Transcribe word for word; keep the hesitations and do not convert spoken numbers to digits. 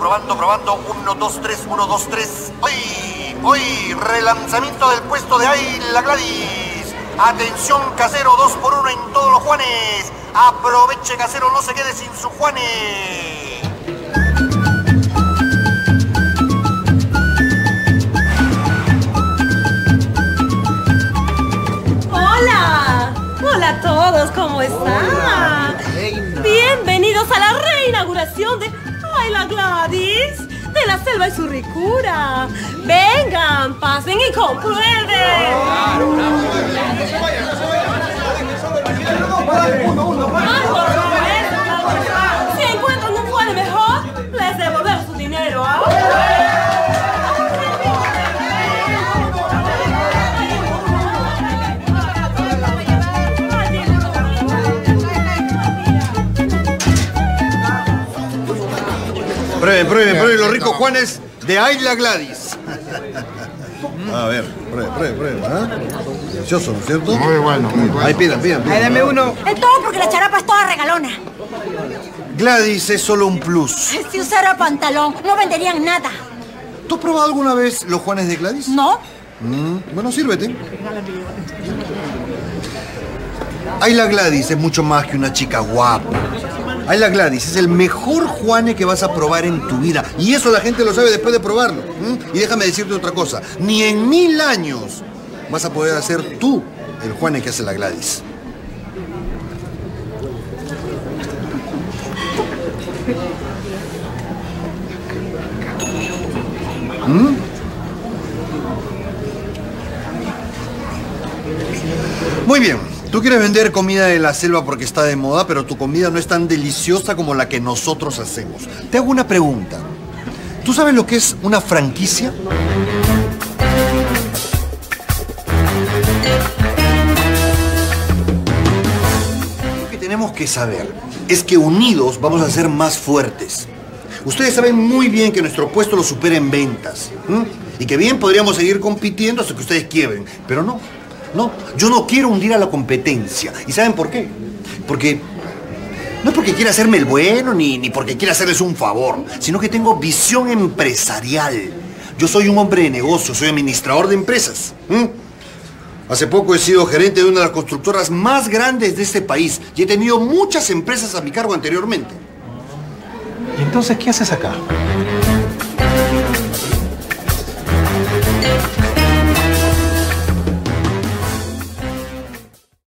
probando, probando. Uno, dos, tres, uno, dos, tres. Hoy, hoy, relanzamiento del puesto de ahí, la Gladys. Atención, casero, dos por uno en todos los Juanes. Aproveche, casero, no se quede sin su Juanes. Hola, hola a todos, ¿cómo están? Bienvenidos a la reinauguración de Ay, la Gladys, de la selva y su ricura. Vengan, pasen y comprueben. Claro, claro. Si encuentran un Juan mejor, les devolvemos su dinero. ¿Ah? Prueben, prueben, prueben los ricos Juanes de Ay, la Gladys. A ver, prueben, prueben, prueben. ¿Ah? Delicioso, ¿no es cierto? Muy bueno, muy bueno. Ahí pidan, pidan, pidan. Ahí dame uno. Es todo porque la charapa es toda regalona. Gladys es solo un plus. Si usara pantalón, no venderían nada. ¿Tú has probado alguna vez los Juanes de Gladys? ¿No? Mm, bueno, sírvete. Ay, la Gladys es mucho más que una chica guapa. Ay, la Gladys es el mejor Juane que vas a probar en tu vida. Y eso la gente lo sabe después de probarlo. ¿Mm? Y déjame decirte otra cosa. Ni en mil años vas a poder hacer tú el Juane que hace la Gladys. ¿Mm? Muy bien. Tú quieres vender comida de la selva porque está de moda, pero tu comida no es tan deliciosa como la que nosotros hacemos. Te hago una pregunta. ¿Tú sabes lo que es una franquicia? Lo que tenemos que saber es que unidos vamos a ser más fuertes. Ustedes saben muy bien que nuestro puesto lo supera en ventas. ¿Mm? Y que bien podríamos seguir compitiendo hasta que ustedes quiebren, pero no. No, yo no quiero hundir a la competencia. ¿Y saben por qué? Porque no es porque quiera hacerme el bueno ni, ni porque quiera hacerles un favor, sino que tengo visión empresarial. Yo soy un hombre de negocios, soy administrador de empresas. ¿Mm? Hace poco he sido gerente de una de las constructoras más grandes de este país y he tenido muchas empresas a mi cargo anteriormente. ¿Y entonces qué haces acá?